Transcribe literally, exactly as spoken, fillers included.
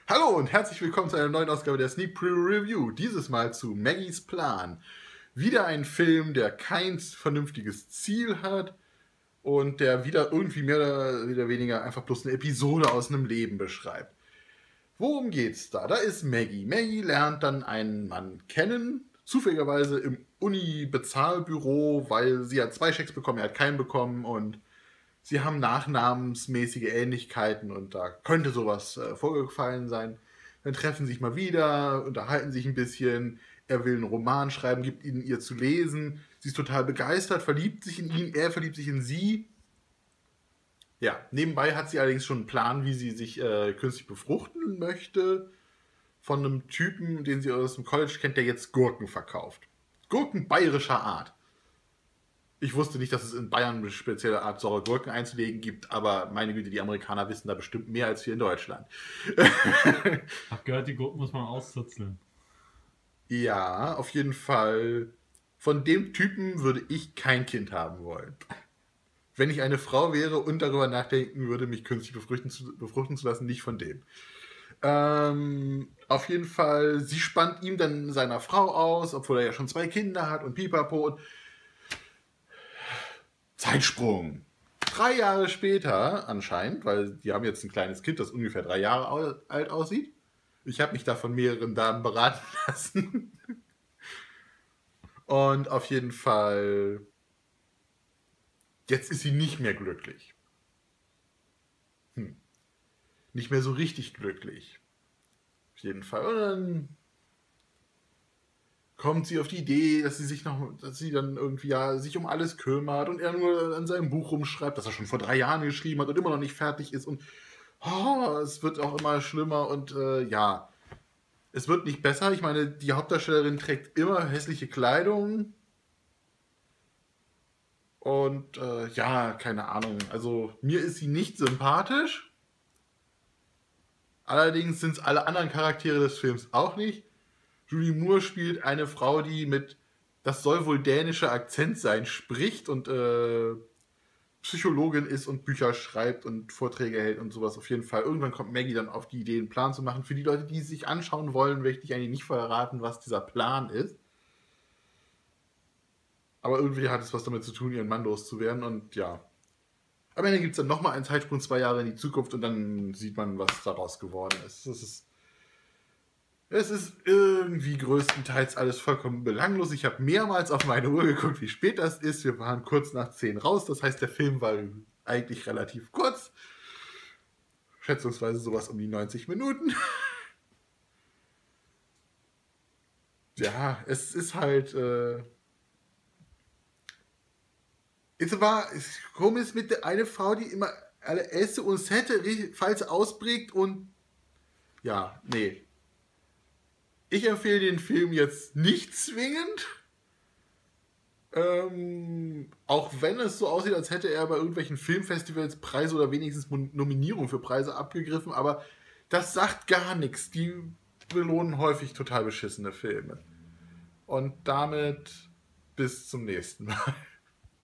Hallo und herzlich willkommen zu einer neuen Ausgabe der Sneak Preview Review. Dieses Mal zu Maggies Plan. Wieder ein Film, der kein vernünftiges Ziel hat und der wieder irgendwie mehr oder wieder weniger einfach bloß eine Episode aus einem Leben beschreibt. Worum geht's da? Da ist Maggie. Maggie lernt dann einen Mann kennen, zufälligerweise im Uni-Bezahlbüro, weil sie hat zwei Schecks bekommen, er hat keinen bekommen und sie haben nachnamensmäßige Ähnlichkeiten und da könnte sowas äh, vorgefallen sein. Dann treffen sie sich mal wieder, unterhalten sich ein bisschen. Er will einen Roman schreiben, gibt ihn ihr zu lesen. Sie ist total begeistert, verliebt sich in ihn, er verliebt sich in sie. Ja, nebenbei hat sie allerdings schon einen Plan, wie sie sich äh, künstlich befruchten möchte. Von einem Typen, den sie aus dem College kennt, der jetzt Gurken verkauft. Gurken bayerischer Art. Ich wusste nicht, dass es in Bayern eine spezielle Art saure Gurken einzulegen gibt, aber meine Güte, die Amerikaner wissen da bestimmt mehr als wir in Deutschland. Ich hab gehört, die Gurken muss man auszuzeln. Ja, auf jeden Fall. Von dem Typen würde ich kein Kind haben wollen. Wenn ich eine Frau wäre und darüber nachdenken würde, mich künstlich befruchten zu, befruchten zu lassen, nicht von dem. Ähm, auf jeden Fall, sie spannt ihm dann seiner Frau aus, obwohl er ja schon zwei Kinder hat und pipapo. Und Zeitsprung. Drei Jahre später anscheinend, weil die haben jetzt ein kleines Kind, das ungefähr drei Jahre alt aussieht. Ich habe mich da von mehreren Damen beraten lassen. Und auf jeden Fall, jetzt ist sie nicht mehr glücklich. Hm. Nicht mehr so richtig glücklich. Auf jeden Fall. Und dann kommt sie auf die Idee, dass sie sich noch, dass sie dann irgendwie ja sich um alles kümmert und er nur an seinem Buch rumschreibt, das er schon vor drei Jahren geschrieben hat und immer noch nicht fertig ist und oh, es wird auch immer schlimmer und äh, ja, es wird nicht besser. Ich meine, die Hauptdarstellerin trägt immer hässliche Kleidung und äh, ja, keine Ahnung. Also mir ist sie nicht sympathisch. Allerdings sind es alle anderen Charaktere des Films auch nicht. Julie Moore spielt eine Frau, die mit, das soll wohl dänischer Akzent sein, spricht und äh, Psychologin ist und Bücher schreibt und Vorträge hält und sowas auf jeden Fall. Irgendwann kommt Maggie dann auf die Idee, einen Plan zu machen. Für die Leute, die es sich anschauen wollen, möchte ich eigentlich nicht verraten, was dieser Plan ist. Aber irgendwie hat es was damit zu tun, ihren Mann loszuwerden und ja. Am Ende gibt es dann nochmal einen Zeitsprung zwei Jahre in die Zukunft und dann sieht man, was daraus geworden ist. Das ist Es ist irgendwie größtenteils alles vollkommen belanglos. Ich habe mehrmals auf meine Uhr geguckt, wie spät das ist. Wir waren kurz nach zehn raus. Das heißt, der Film war eigentlich relativ kurz. Schätzungsweise sowas um die neunzig Minuten. Ja, es ist halt... Äh es war es komisch mit der eine Frau, die immer alle esse und Sette falsch ausprägt und... Ja, nee. Ich empfehle den Film jetzt nicht zwingend. Ähm, auch wenn es so aussieht, als hätte er bei irgendwelchen Filmfestivals Preise oder wenigstens Nominierungen für Preise abgegriffen, aber das sagt gar nichts. Die belohnen häufig total beschissene Filme. Und damit bis zum nächsten Mal.